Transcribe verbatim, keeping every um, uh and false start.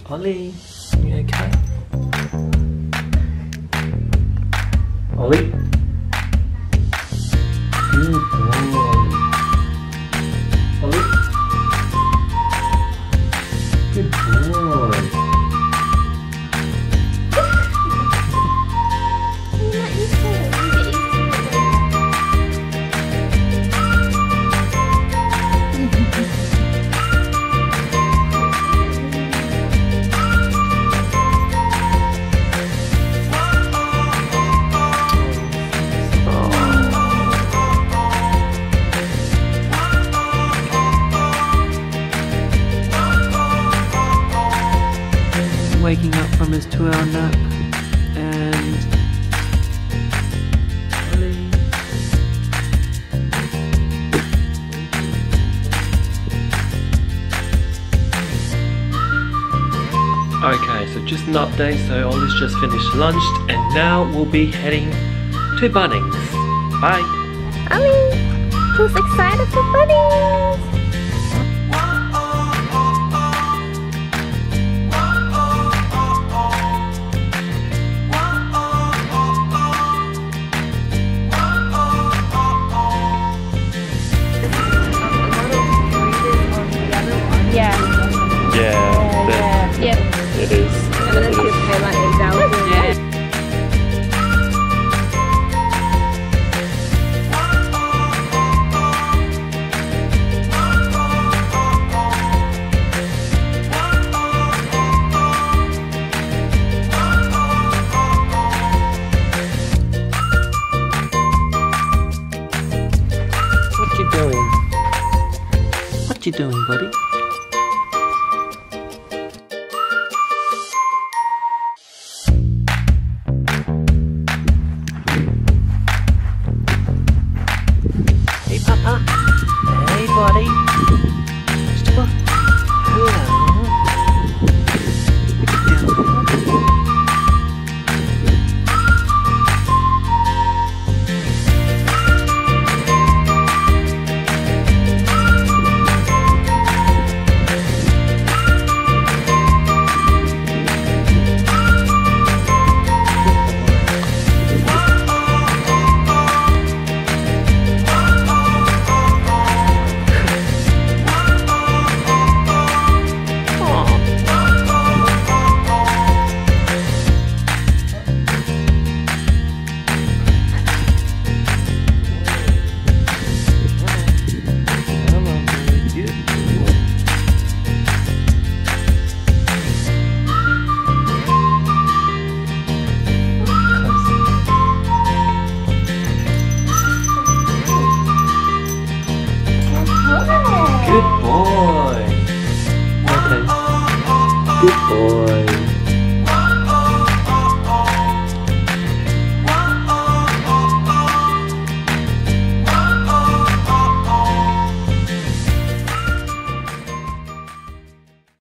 Ollie, you okay? Ollie? Good boy. Ollie? Good boy. Waking up from his two hour nap and Ollie. Okay, so just an update. So Ollie's just finished lunch and now we'll be heading to Bunnings. Bye. Ollie, who's excited for Bunnings? Yeah. Yeah, Yeah. Yep. it is. And then it's just pay like eight dollars. Yeah. What you doing? What you doing, buddy? Hey, Papa. Hey, buddy. Stop. Hello. What you doing? Good boy. Okay. Good boy.